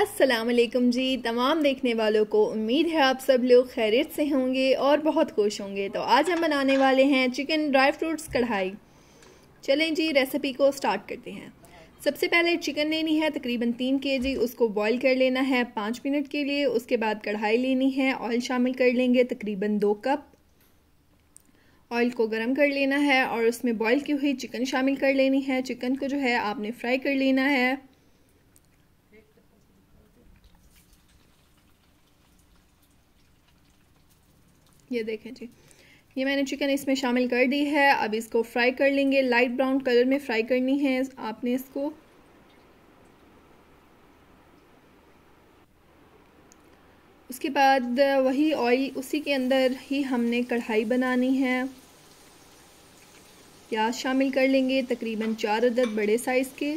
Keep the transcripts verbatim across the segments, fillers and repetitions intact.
अस्सलाम वालेकुम जी तमाम देखने वालों को। उम्मीद है आप सब लोग खैरियत से होंगे और बहुत खुश होंगे। तो आज हम बनाने वाले हैं चिकन ड्राई फ्रूट्स कढ़ाई। चलें जी रेसिपी को स्टार्ट करते हैं। सबसे पहले चिकन लेनी है तकरीबन तीन केजी, उसको बॉईल कर लेना है पाँच मिनट के लिए। उसके बाद कढ़ाई लेनी है, ऑयल शामिल कर लेंगे तकरीबन दो कप। ऑयल को गर्म कर लेना है और उसमें बॉईल की हुई चिकन शामिल कर लेनी है। चिकन को जो है आपने फ्राई कर लेना है। ये देखें जी, ये मैंने चिकन इसमें शामिल कर दी है। अब इसको फ्राई कर लेंगे, लाइट ब्राउन कलर में फ्राई करनी है आपने इसको। उसके बाद वही ऑयल, उसी के अंदर ही हमने कढ़ाई बनानी है। प्याज शामिल कर लेंगे तकरीबन चार अदद बड़े साइज़ के।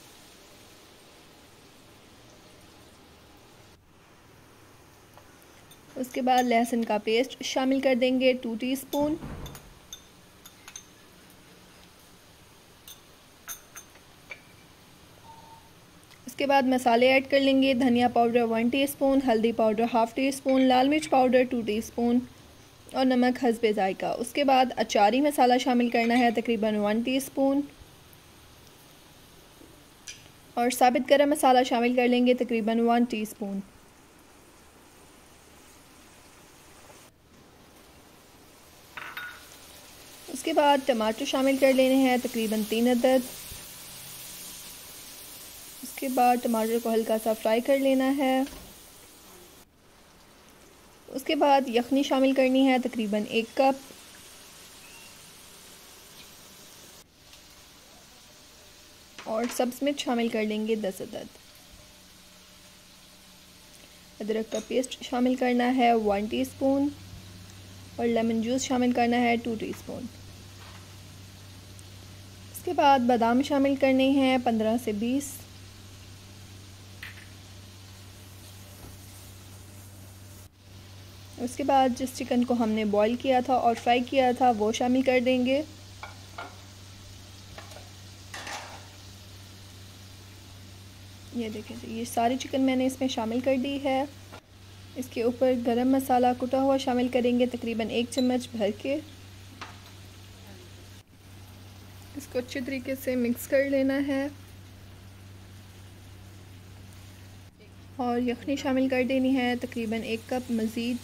उसके बाद लहसुन का पेस्ट शामिल कर देंगे टू टीस्पून। उसके बाद मसाले ऐड कर लेंगे। धनिया पाउडर वन टीस्पून, हल्दी पाउडर हाफ़ टी स्पून, लाल मिर्च पाउडर टू टीस्पून और नमक हस्बे जायका। उसके बाद अचारी मसाला शामिल करना है तकरीबन वन टीस्पून और साबित गरम मसाला शामिल कर लेंगे तकरीबन वन टीस्पून। उसके बाद टमाटर शामिल कर लेने हैं तकरीबन तीन अदद। उसके बाद टमाटर को हल्का सा फ्राई कर लेना है। उसके बाद यखनी शामिल करनी है तकरीबन एक कप। और सब्ज़ मिर्च शामिल कर लेंगे दस अदद। अदरक का पेस्ट शामिल करना है वन टीस्पून और लेमन जूस शामिल करना है टू टीस्पून। उसके बाद बादाम शामिल करने हैं पंद्रह से बीस। उसके बाद जिस चिकन को हमने बॉईल किया था और फ्राई किया था वो शामिल कर देंगे। ये देखें जी, ये सारी चिकन मैंने इसमें शामिल कर दी है। इसके ऊपर गरम मसाला कुटा हुआ शामिल करेंगे तकरीबन एक चम्मच भर के। इसको अच्छे तरीके से मिक्स कर लेना है और यखनी शामिल कर देनी है तकरीबन एक कप मज़ीद।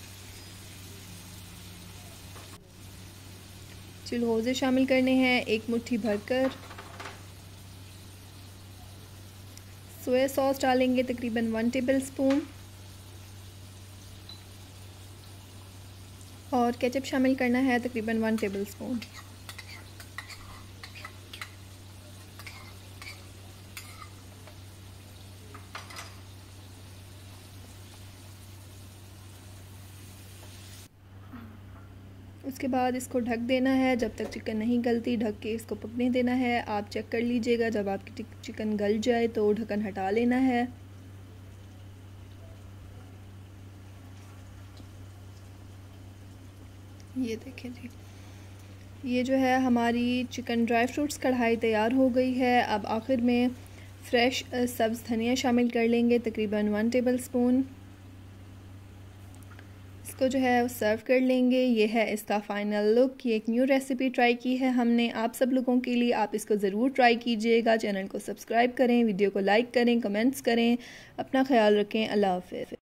चिलगोज़े शामिल करने हैं एक मुट्ठी भरकर। सोया सॉस डालेंगे तकरीबन वन टेबल स्पून और केचप शामिल करना है तकरीबन वन टेबल स्पून। उसके बाद इसको ढक देना है जब तक चिकन नहीं गलती। ढक के इसको पकने देना है। आप चेक कर लीजिएगा, जब आपकी चिकन गल जाए तो ढक्कन हटा लेना है। ये देखें जी, ये जो है हमारी चिकन ड्राई फ्रूट्स कढ़ाई तैयार हो गई है। अब आखिर में फ्रेश सब्ज़ धनिया शामिल कर लेंगे तकरीबन वन टेबल स्पून। इसको जो है सर्व कर लेंगे। ये है इसका फ़ाइनल लुक। ये एक न्यू रेसिपी ट्राई की है हमने आप सब लोगों के लिए। आप इसको ज़रूर ट्राई कीजिएगा। चैनल को सब्सक्राइब करें, वीडियो को लाइक करें, कमेंट्स करें। अपना ख्याल रखें। अल्लाह हाफ़िज़।